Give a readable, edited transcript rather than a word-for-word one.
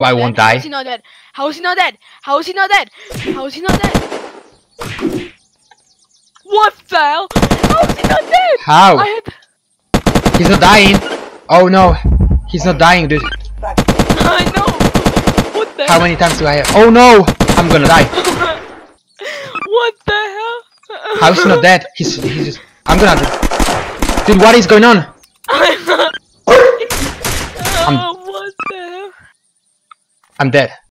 I won't die. How is he not dead? How is he not dead? How is he not dead? How is he not dead? What the hell? How is he not dead? How? I had... He's not dying. Oh no, he's not dying, dude. I know. What the How many times do I have? Oh no, I'm gonna die. What the hell? How is he not dead? He's just. I'm gonna die. Dude, what is going on? I'm not. I'm What the hell? I'm dead.